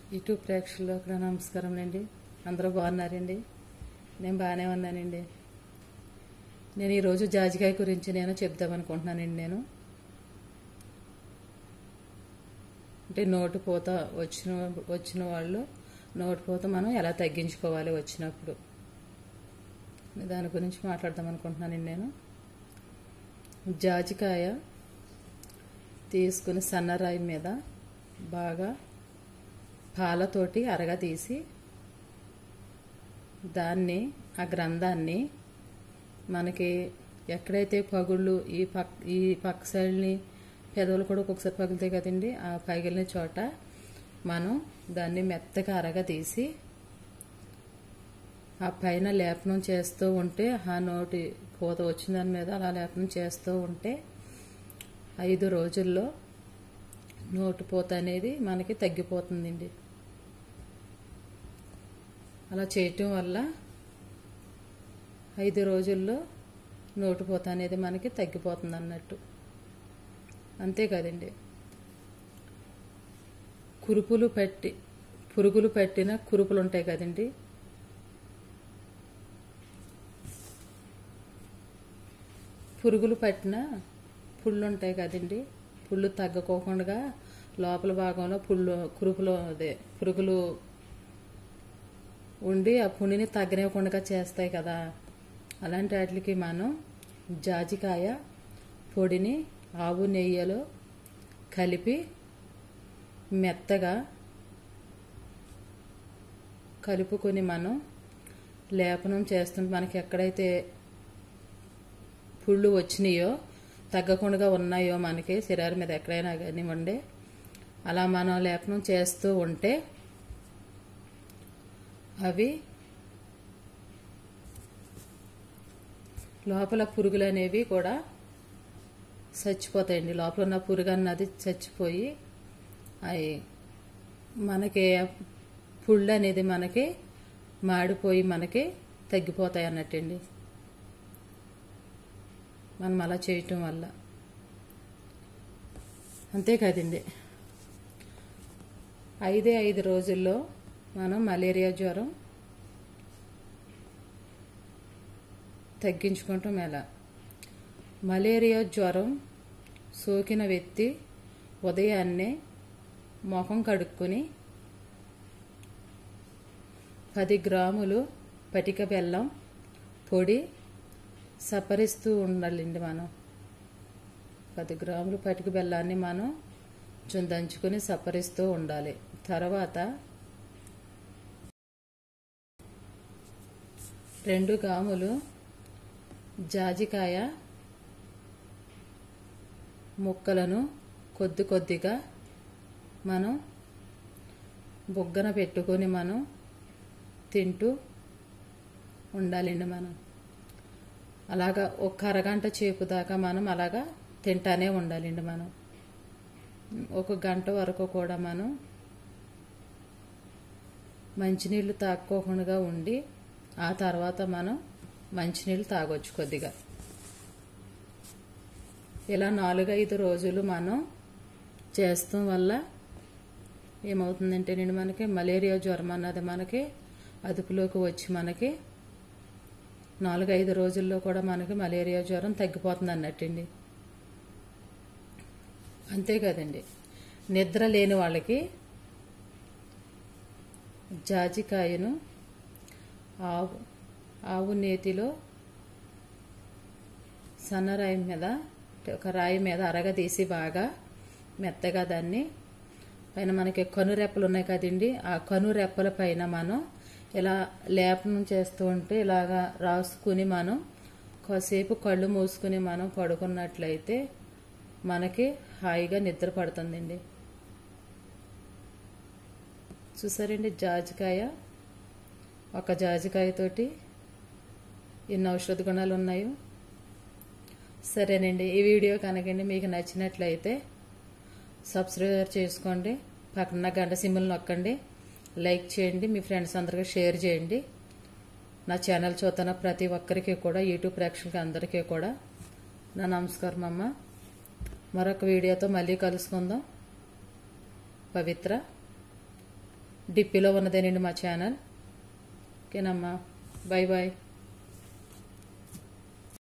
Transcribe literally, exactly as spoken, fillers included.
YouTube ప్రేక్షకులకు నా నమస్కారం అండి. అందరూ బాగున్నారండి? నేను బాగానే ఉన్నానండి. నేను ఈరోజు జాజికాయ గురించి నేను చెప్దామనుకుంటున్నానండి. నేను అంటే నోటు పూత వచ్చిన వచ్చిన వాళ్ళు నోటు పూత మనం ఎలా తగ్గించుకోవాలి వచ్చినప్పుడు దాని గురించి మాట్లాడదాం అనుకుంటున్నానండి. నేను జాజికాయ తీసుకుని సన్నరాయి మీద బాగా పాలతోటి అరగా తీసి దాన్ని ఆ గ్రంథాన్ని మనకి ఎక్కడైతే పగుళ్ళు ఈ పక్ ఈ పక్క సైడ్ని పెదవులు కూడా ఒక్కొక్కసారి పగులుతాయి కదండి, ఆ పగిలిన చోట మనం దాన్ని మెత్తగా అరగా తీసి ఆ పైన లేపనం చేస్తూ ఉంటే ఆ నోటి పూత వచ్చిన దాని మీద అలా లేపనం చేస్తూ ఉంటే ఐదు రోజుల్లో నోటి పూత అనేది మనకి తగ్గిపోతుందండి. అలా చేయటం వల్ల ఐదు రోజుల్లో నోటి పూత అనేది మనకి తగ్గిపోతుంది అన్నట్టు. అంతే కదండి, కురుపులు పట్టి పురుగులు పట్టిన కురుపులు ఉంటాయి కదండి, పురుగులు పట్టిన పుళ్ళు ఉంటాయి కదండి, పుళ్ళు తగ్గకోకుండా లోపల భాగంలో పుళ్ళు కురుపులు అదే పురుగులు ఉండి ఆ పుండిని తగ్గనివ్వకుండా చేస్తాయి కదా, అలాంటి వాటికి మనం జాజికాయ పొడిని ఆవు నెయ్యిలో కలిపి మెత్తగా కలుపుకొని మనం లేపనం చేస్తుంటే మనకి ఎక్కడైతే పుళ్ళు వచ్చినాయో తగ్గకుండా ఉన్నాయో మనకి శరీరం మీద ఎక్కడైనా కానివ్వండి, అలా మనం లేపనం చేస్తూ ఉంటే అవి లోపల పురుగులు అనేవి కూడా చచ్చిపోతాయండి. లోపల ఉన్న పురుగు అన్నది చచ్చిపోయి అవి మనకి పుళ్ళు అనేది మనకి మాడిపోయి మనకి తగ్గిపోతాయి అన్నట్టండి. మనం అలా చేయటం వల్ల అంతే కదండి, ఐదే ఐదు రోజుల్లో మనం మలేరియా జ్వరం తగ్గించుకుంటాం. ఎలా మలేరియా జ్వరం సోకిన వ్యక్తి ఉదయాన్నే ముఖం కడుక్కొని పది గ్రాములు పటిక బెల్లం పొడి సపరిస్తూ ఉండాలండి. మనం పది గ్రాములు పటిక బెల్లాన్ని మనం దంచుకొని సపరిస్తూ ఉండాలి. తర్వాత రెండు గ్రాములు జాజికాయ ముక్కలను కొద్ది కొద్దిగా మనం బొగ్గన పెట్టుకొని మనం తింటూ ఉండాలండి. మనం అలాగా ఒక అరగంట చేపు దాకా మనం అలాగా తింటానే ఉండాలండి. మనం ఒక గంట వరకు కూడా మనం మంచినీళ్ళు తాక్కోకుండా ఉండి ఆ తర్వాత మనం మంచినీళ్ళు తాగొచ్చు కొద్దిగా. ఇలా నాలుగైదు రోజులు మనం చేస్తాం వల్ల ఏమవుతుందంటే నేను మనకి మలేరియా జ్వరం అన్నది మనకి అదుపులోకి వచ్చి మనకి నాలుగైదు రోజుల్లో కూడా మనకి మలేరియా జ్వరం తగ్గిపోతుంది అన్నట్టండి. అంతే కదండి, నిద్ర లేని వాళ్ళకి జాజికాయను ఆవు ఆవు నేతిలో సన్నరాయి మీద ఒక రాయి మీద అరగ తీసి బాగా మెత్తగా దాన్ని పైన మనకి కనురెప్పలు ఉన్నాయి కదండి, ఆ కనురెప్పల పైన మనం ఇలా లేపనం చేస్తూ ఉంటే ఇలాగా రాసుకుని మనం కాసేపు కళ్ళు మూసుకుని మనం పడుకున్నట్లయితే మనకి హాయిగా నిద్ర పడుతుందండి. చూసారండి, జాజికాయ ఒక జాజికాయతోటి ఎన్ని ఔషధ గుణాలు ఉన్నాయో. సరేనండి, ఈ వీడియో కనుకండి మీకు నచ్చినట్లయితే సబ్స్క్రైబ్ చేసుకోండి, పక్కన గంట సింబల్ నొక్కండి, లైక్ చేయండి, మీ ఫ్రెండ్స్ అందరికీ షేర్ చేయండి. నా ఛానల్ చూస్తున్న ప్రతి ఒక్కరికి కూడా యూట్యూబ్ ప్రేక్షకులకి అందరికీ కూడా నా నమస్కారం అమ్మ. మరొక వీడియోతో మళ్ళీ కలుసుకుందాం. పవిత్ర. డిప్పిలో ఉన్నదేనండి మా ఛానల్. ఓకేనమ్మా, బాయ్ బాయ్.